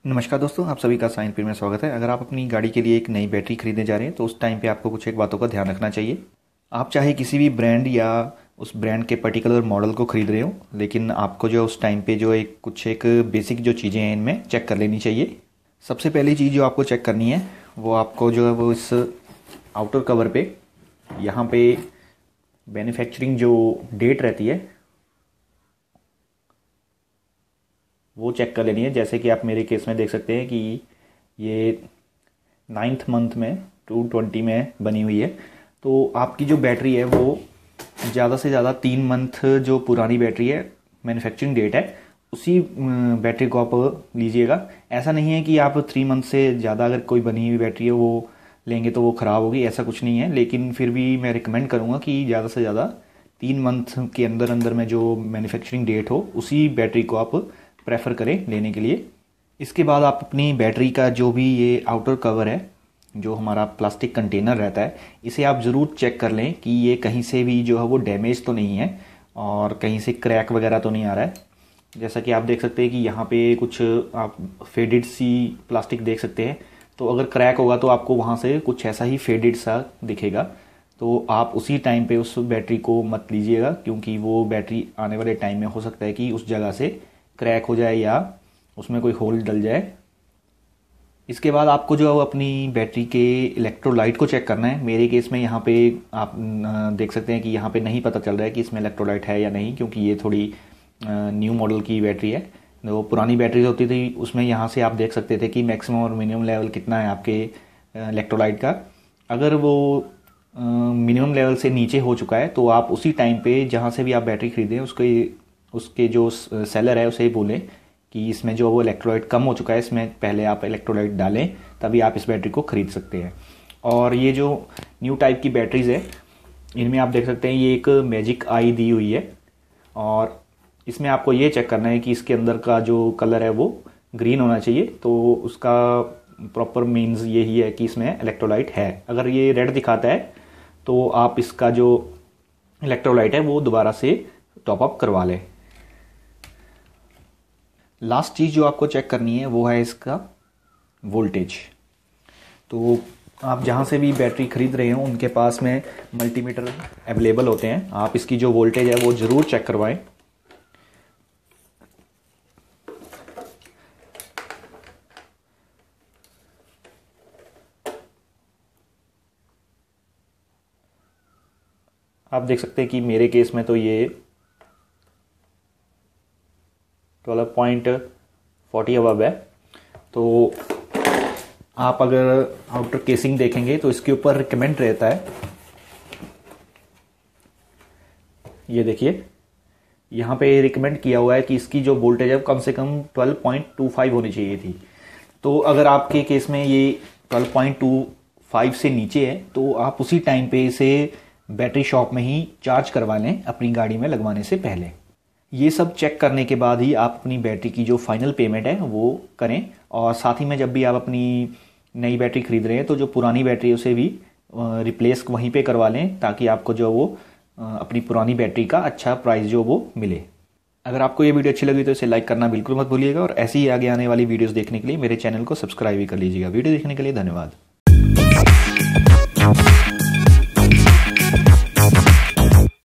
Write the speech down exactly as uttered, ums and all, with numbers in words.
नमस्कार दोस्तों, आप सभी का साइन पीर में स्वागत है। अगर आप अपनी गाड़ी के लिए एक नई बैटरी खरीदने जा रहे हैं तो उस टाइम पे आपको कुछ एक बातों का ध्यान रखना चाहिए। आप चाहे किसी भी ब्रांड या उस ब्रांड के पर्टिकुलर मॉडल को खरीद रहे हो, लेकिन आपको जो उस टाइम पे जो एक कुछ एक बेसिक जो चीज़ें हैं इनमें चेक कर लेनी चाहिए। सबसे पहली चीज़ जो आपको चेक करनी है वो आपको जो है वो इस आउटर कवर पे यहाँ पे मैन्युफैक्चरिंग जो डेट रहती है वो चेक कर लेनी है। जैसे कि आप मेरे केस में देख सकते हैं कि ये नाइन्थ मंथ में टू ट्वेंटी में बनी हुई है। तो आपकी जो बैटरी है वो ज़्यादा से ज़्यादा तीन मंथ जो पुरानी बैटरी है मैन्युफैक्चरिंग डेट है उसी बैटरी को आप लीजिएगा। ऐसा नहीं है कि आप थ्री मंथ से ज़्यादा अगर कोई बनी हुई बैटरी है वो लेंगे तो वो ख़राब होगी, ऐसा कुछ नहीं है। लेकिन फिर भी मैं रिकमेंड करूँगा कि ज़्यादा से ज़्यादा तीन मंथ के अंदर अंदर में जो मैन्युफैक्चरिंग डेट हो उसी बैटरी को आप प्रेफर करें लेने के लिए। इसके बाद आप अपनी बैटरी का जो भी ये आउटर कवर है, जो हमारा प्लास्टिक कंटेनर रहता है, इसे आप ज़रूर चेक कर लें कि ये कहीं से भी जो है वो डैमेज तो नहीं है और कहीं से क्रैक वगैरह तो नहीं आ रहा है। जैसा कि आप देख सकते हैं कि यहाँ पे कुछ आप फेडेड सी प्लास्टिक देख सकते हैं। तो अगर क्रैक होगा तो आपको वहाँ से कुछ ऐसा ही फेडेड सा दिखेगा। तो आप उसी टाइम पे उस बैटरी को मत लीजिएगा, क्योंकि वो बैटरी आने वाले टाइम में हो सकता है कि उस जगह से क्रैक हो जाए या उसमें कोई होल डल जाए। इसके बाद आपको जो अपनी बैटरी के इलेक्ट्रोलाइट को चेक करना है। मेरे केस में यहाँ पे आप देख सकते हैं कि यहाँ पे नहीं पता चल रहा है कि इसमें इलेक्ट्रोलाइट है या नहीं, क्योंकि ये थोड़ी न्यू मॉडल की बैटरी है। जो पुरानी बैटरीज होती थी उसमें यहाँ से आप देख सकते थे कि मैक्सिमम और मिनिमम लेवल कितना है आपके इलेक्ट्रोलाइट का। अगर वो मिनिमम लेवल से नीचे हो चुका है तो आप उसी टाइम पे जहाँ से भी आप बैटरी खरीदें उसके उसके जो सेलर है उसे बोलें कि इसमें जो वो इलेक्ट्रोलाइट कम हो चुका है, इसमें पहले आप इलेक्ट्रोलाइट डालें, तभी आप इस बैटरी को ख़रीद सकते हैं। और ये जो न्यू टाइप की बैटरीज़ है इनमें आप देख सकते हैं ये एक मैजिक आई दी हुई है और इसमें आपको ये चेक करना है कि इसके अंदर का जो कलर है वो ग्रीन होना चाहिए। तो उसका प्रॉपर मीन्स यही है कि इसमें इलेक्ट्रोलाइट है। अगर ये रेड दिखाता है तो आप इसका जो इलेक्ट्रोलाइट है वो दोबारा से टॉपअप करवा लें। लास्ट चीज़ जो आपको चेक करनी है वो है इसका वोल्टेज। तो आप जहाँ से भी बैटरी खरीद रहे हो उनके पास में मल्टीमीटर अवेलेबल होते हैं। आप इसकी जो वोल्टेज है वो ज़रूर चेक करवाएं। आप देख सकते हैं कि मेरे केस में तो ये ट्वेल्व पॉइंट फोर्टी अबव है। तो आप अगर आउटर केसिंग देखेंगे तो इसके ऊपर रिकमेंड रहता है, ये देखिए यहाँ पे रिकमेंड किया हुआ है कि इसकी जो वोल्टेज है कम से कम ट्वेल्व पॉइंट टू फाइव होनी चाहिए थी। तो अगर आपके केस में ये ट्वेल्व पॉइंट टू फाइव से नीचे है तो आप उसी टाइम पे इसे बैटरी शॉप में ही चार्ज करवा लें अपनी गाड़ी में लगवाने से पहले। ये सब चेक करने के बाद ही आप अपनी बैटरी की जो फाइनल पेमेंट है वो करें। और साथ ही में जब भी आप अपनी नई बैटरी खरीद रहे हैं तो जो पुरानी बैटरी है उसे भी रिप्लेस वहीं पे करवा लें, ताकि आपको जो वो अपनी पुरानी बैटरी का अच्छा प्राइस जो वो मिले। अगर आपको ये वीडियो अच्छी लगी तो इसे लाइक करना बिल्कुल मत भूलिएगा और ऐसी ही आगे आने वाली वीडियोज़ देखने के लिए मेरे चैनल को सब्सक्राइब भी कर लीजिएगा। वीडियो देखने के लिए धन्यवाद।